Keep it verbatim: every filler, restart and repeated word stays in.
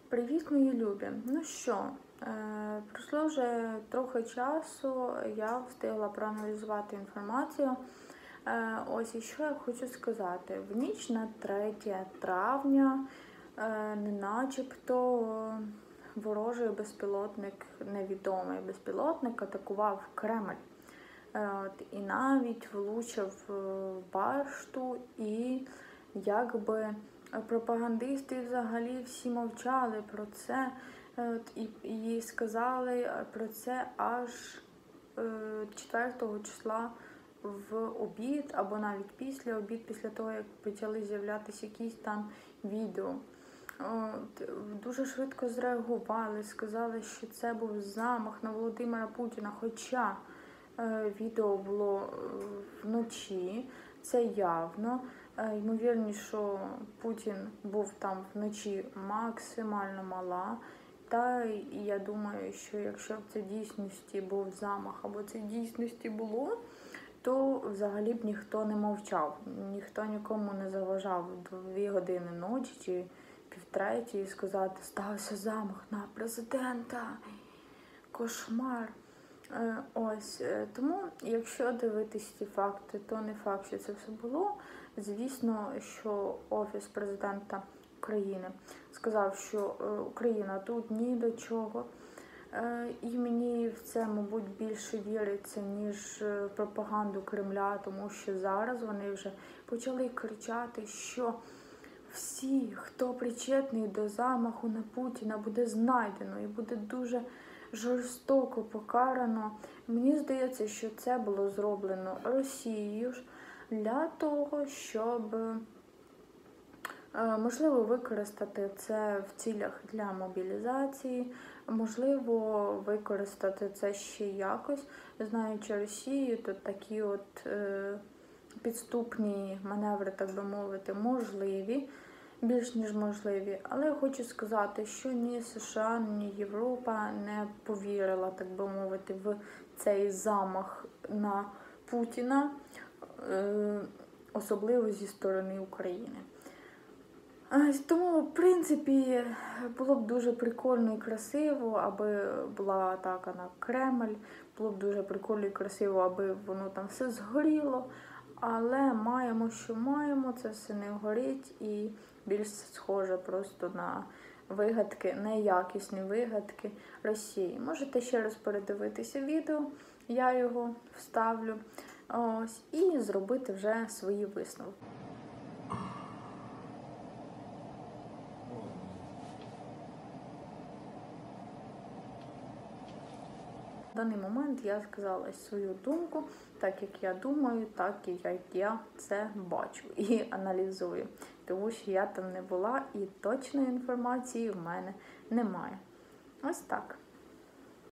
Привіт, мої любі! Ну що, е, пройшло вже трохи часу, я встигла проаналізувати інформацію. Е, ось і що я хочу сказати. В ніч на третє травня е, неначебто ворожий безпілотник, невідомий безпілотник, атакував Кремль. Е, от, і навіть влучив в башту, і якби пропагандисти взагалі всі мовчали про це, от, і, і сказали про це аж е, четвертого числа в обід, або навіть після обід, після того, як почали з'являтися якісь там відео. От, дуже швидко зреагували, сказали, що це був замах на Володимира Путіна, хоча е, відео було вночі, це явно. Ймовірність, що Путін був там вночі максимально мала. Та і я думаю, що якщо в це дійсності був замах, або це дійсності було, то взагалі б ніхто не мовчав. Ніхто нікому не заважав дві години ночі чи півтретій сказати, стався замах на президента. Кошмар. Ось, тому, якщо дивитись ці факти, то не факт, що це все було. Звісно, що Офіс президента України сказав, що Україна тут ні до чого. І мені в це, мабуть, більше віриться, ніж в пропаганду Кремля, тому що зараз вони вже почали кричати, що всі, хто причетний до замаху на Путіна, буде знайдено і буде дуже жорстоко покарано. Мені здається, що це було зроблено Росією для того, щоб, можливо, використати це в цілях для мобілізації, можливо, використати це ще якось. Знаючи Росію, то такі от підступні маневри, так би мовити, можливі. Більш ніж можливі. Але я хочу сказати, що ні США, ні Європа не повірила, так би мовити, в цей замах на Путіна, особливо зі сторони України. Тому, в принципі, було б дуже прикольно і красиво, аби була атака на Кремль, було б дуже прикольно і красиво, аби воно там все згоріло. Але маємо, що маємо, це все не горить і більш схоже просто на вигадки, неякісні вигадки Росії. Можете ще раз передивитися відео, я його вставлю, ось, і зробити вже свої висновки. В даний момент я сказала свою думку, так як я думаю, так і як я це бачу і аналізую. Тому що я там не була і точної інформації в мене немає. Ось так.